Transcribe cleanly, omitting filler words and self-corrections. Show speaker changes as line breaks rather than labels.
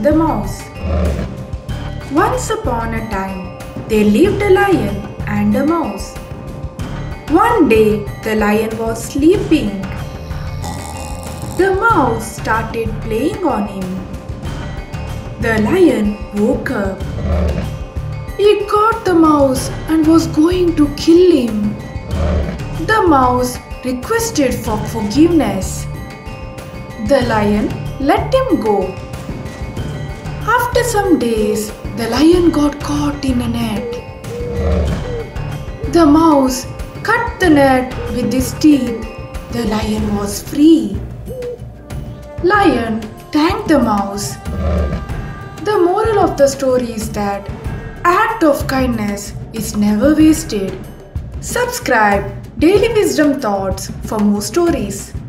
the mouse. Once upon a time, there lived a lion and a mouse. One day, the lion was sleeping. The mouse started playing on him. The lion woke up. He caught the mouse and was going to kill him. The mouse requested for forgiveness. The lion let him go. After some days, the lion got caught in a net. The mouse cut the net with his teeth. The lion was free. Lion thanked the mouse. The moral of the story is that act of kindness is never wasted. Subscribe Daily Wisdom Thoughts for more stories.